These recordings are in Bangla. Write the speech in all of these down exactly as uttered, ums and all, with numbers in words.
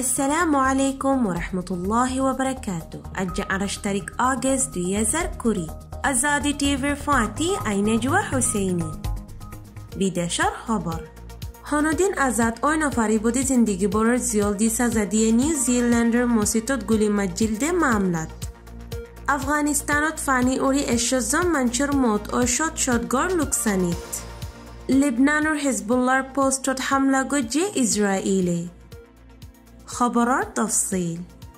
السلام عليكم ورحمة الله وبركاته. أجا عرش تاريخ آغاز دو هزار كوري أزادي تيفر فاتي أي نجوى حسيني بیدشار خبر هنودین آزاد اوی نفری بودی زندگی برر زیال دی سازدی نیوزیلندر موسیتوت گولی مجلد معاملات افغانستانت فانی اوری اشزم منچر موت او شد شدگار لکسانیت لبنان و حزب الله پوستوت حمله گو جه اسرائیلی خبرات تفصیل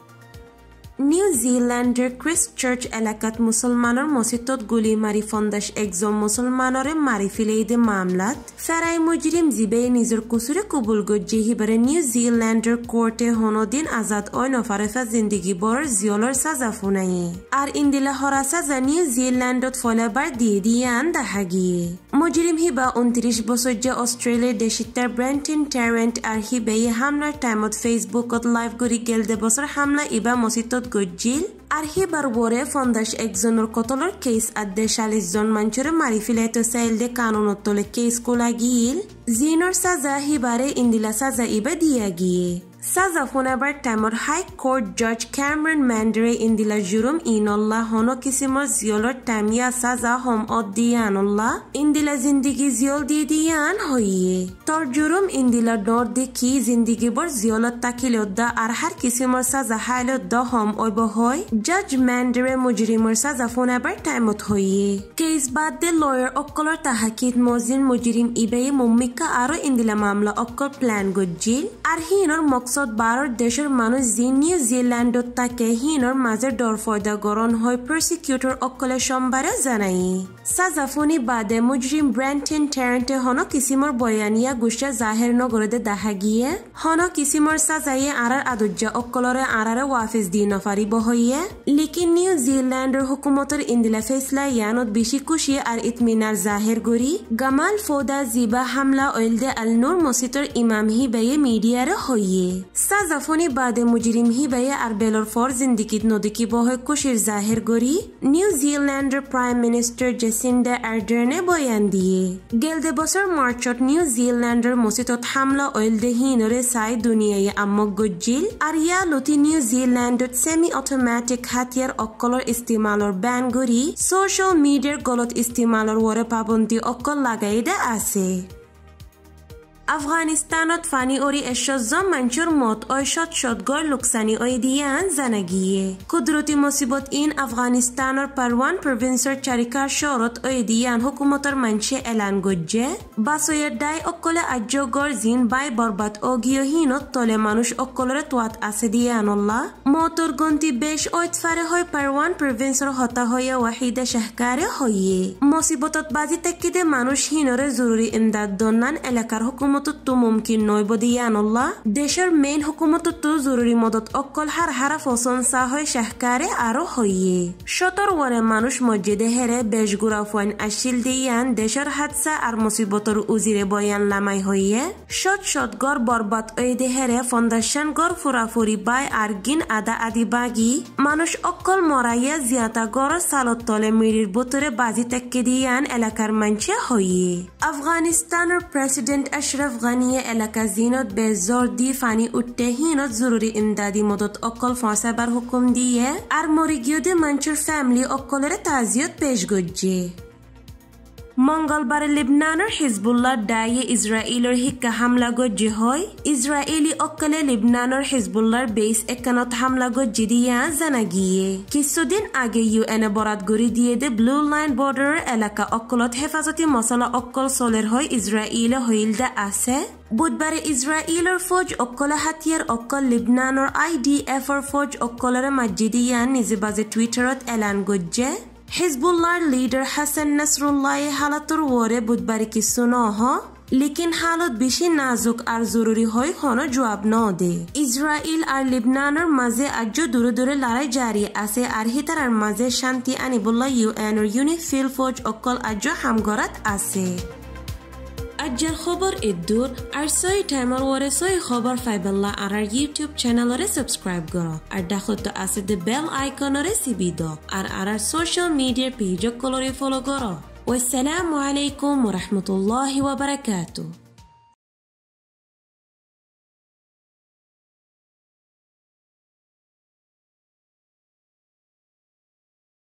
নিউজিল্যান্ডের ক্রিস্টচার্চ এলাকাত মুসলমানের মসজিদত গুলি মারি ফন্দাস একজন মুসলমানরে মারি ফেলেইদে মামলাত ফেরাই মুজরিম জিবে নিজের কুসুরে কবুল গজ্জে হিবারে নিউজিল্যান্ডের কোর্টে হনদিন আজাদ ওই নফারেফা জিন্দিগি বর জিয়লর সাজা ফুনাইয়ে আর ইন্দিলা হরা সাজা নিউজিল্যান্ডত ফলেবার দিয়ে দিয়ে আন দেখা গিয়ে মুজরিম হিবা উনত্রিশ বছর যে অস্ট্রেলিয়ার দেশিতার ব্রেন্টন ট্যারেন্ট আর হিবে হামলার টাইমত ফেসবুকত লাইভ করি গেলদে বছর হামলা ইবা মসজিদত গজ্জিল আর হিবার বরে ফন্দাস একজনের কতলর কেস আদে চাল্লিশ জন মানুষের মারি ফেলাইতো চাইল দে কানুনত তলে কেস কোলা গিল জিনর সাজা হিবারে ইন্দিলা সাজা ইবা দিয়া গিয়ে সাজা ফোনাবার টাইমর হাই কোর্ট জজ ক্যামেরন ম্যান্ডারে ইন্দিলা জুরুম ইনল্লাহ হন কিসিমর জিয়লর টাইমিয়া সাজা হম অদ দিয়ানুল্লাহ ইন্দিলা জিন্দিগি জিয়ল দি দিয়ান হইয়ে তোর জুরুম ইন্দিলা ডর দেখি জিন্দিগি বর জিয়লত তাকিলদ্দা আর হার কিসিমর সাজা হাইলদ্দা হম অইব হয় জজ ম্যান্ডারে মুজরিমর সাজা ফোনাবার টাইমত হইয়ে কেস বাদ দে লয়ার অক্কলর তাহাকিদ মজিন মুজরিম ইবেয়ে মুম্মিকা আরো ইন্দিলা মামলা অক্কল প্ল্যান গজ্জিল আর হিনর মকস ভারত দেশের মানুষ যি নিউজিল্যান্ডত তাকে হিনর মাঝে ডর ফয়দা গরণ হয় প্রসিকিউটর অকলে সোমবারে জানাই সাজাফুনি বাদে মুজরিম ব্রেন্টন ট্যারেন্টে হন কিসিমর বয়ানিয়া গুসা জাহের নগরদে দেখা গিয়ে হন কিসিমর সাজাইয়ে আরার আদুজ্জা অকলরে আরারে ওয়াফিস দি নফারিব হইয়ে লিকিন নিউজিল্যান্ডের হুকুমতের ইন্দিলা ফেসলা ইয়ানত বেশি খুশি আর ইতমিনার জাহের গরি গামাল ফৌদা জিবা হামলা ওইলদে আল নূর মসজিদর ইমাম হিবাইয়ে মিডিয়ারে হইয়ে সাজাফনি বাদে মুজরিম হিবাইয়ে আর বেলর ফর জিন্দিগিত নদীকি বহে খুশির জাহের গরি নিউজিল্যান্ডের প্রাইম মিনিস্টার জেসিন্ডা আর্ডার্নে বয়ান দিয়ে গেলদে বছর মার্চত নিউজিল্যান্ডের মসজিদত হামলা ওইলদে হিনরে চাই দুনিয়ায় আম্মক গজ্জিল আর ইয়া লতি নিউজিল্যান্ডত সেমি অটোমেটিক হাতিয়ার অক্কলর ইস্তেমালর ব্যান গরি সোশ্যাল মিডিয়ার গলত ইস্তেমালর ওরে পাবন্দি অক্কল লাগাই দে আছে আফগানিস্তানত ফানি ওরি এশজন মানুষের মত ওই শত শতগর লোকসানি ওই দিয়ান জানা গিয়ে কুদরতি মুসিবত ইন আফগানিস্তানের পারওয়ান প্রভিন্সের চারিকার শহরত ওই দিয়ান হুকুমতর মানুষে এলান গজ্জে বাসয়ের দায় অকলে আজ্যগর জিন বাই বরবাদ ও গিয়হীনত তলে মানুষ অকলরে তোয়াত আছে দিয়ানল্লাহ মতর গন্তি বেশ ওইতফারে হয় পারওয়ান প্রভিন্সের হতা হইয়া ওয়াহিদা শাহকারে হইয়ে মুসিবতত বাজি তেকিদে মানুষ হিনরে জরুরি ইমদাদ দন্নান এলাকার হুকুম তো মুমকিন নয় বদিয়ানুল্লাহ দেশের মেইন হুকুমত তো জরুরি মদত অকল হার হারা প্রশংসা হয় শাহকারে আরো হইয়ে সতর ওয়ারে মানুষ মসজিদে হেরে বেশ গুড়া ফোন আসিল দিয়ান দেশের হাদসা আর মুসিবতর উজিরে বয়ান লামাই হইয়ে শত শত গড় বরবাদ ওই দেহেরে ফন্দাসান গড় ফুরাফুরি বাই আর গিন আদা আদি বাগি মানুষ অকল মরাইয়া জিয়াতা গড় সালত তলে মিরির বোতরে বাজি তেক্কে দিয়ান এলাকার মানছে হইয়ে আফগানিস্তানের প্রেসিডেন্ট আশরাফ আফগানিয়ে এলাকা জিনত বেজর দি ফানি উঠতে হিনত জরুরি ইমদাদি মদত অকল ফসাবার হুকুম দিয়ে আর মরিগিয়দে মানুষের ফ্যামিলি অকলের তাজিয়ত পেশ গজ্জে মঙ্গলবারে লিবনানের হিজবুল্লাহ দায়ে ইসরায়েলের হিক্কা হামলা গজ্জে হয় ইসরায়েলি অকলে লিবনানের হিজবুল্লাহর বেস একানত হামলা গজ্জে দিয়া জানা গিয়ে কিছুদিন আগে ইউএনএ বরাত গড়ি দিয়ে দে ব্লু লাইন বর্ডারের এলাকা অকলত হেফাজতি মশলা অকল চলের হয় ইসরায়েলে হইল দা আছে বুধবারে ইসরায়েলের ফৌজ অকলে হাতিয়ার অকল লিবনানের আই ডি এফর ফৌজ অকলের মাজিদিয়ান নিজে বাজে টুইটারত এলান গজ্জে হিজবুল্লাহর লিডার হাসান নাসরুল্লাহ হালাতুর ওরে বুধবারে কিছু নহ লেকিন হালত বেশি নাজুক আর জরুরি হয় কোনো জবাব ন দে ইসরায়েল আর লিবনানের মাঝে আজ দূরে দূরে লড়াই জারি আছে আর হিতারার মাঝে শান্তি আনিবুল্লাহ ইউএন ইউনিফিল ফৌজ অকল আজ হামগরাত আছে আজর খবর এদুর আর সই টাইমার ওরে সই খবর ফাইবাল্লাহ আর আর ইউটিউব চ্যানেলরে সাবস্ক্রাইব করো আর দেখতে আছে দে বেল আইকনরে সিবি দ আর আর সোশ্যাল মিডিয়া পেজ কলরে ফলো করো ওয়াসসালামু আলাইকুম ওয়া রাহমাতুল্লাহি ওয়া বারাকাতুহু।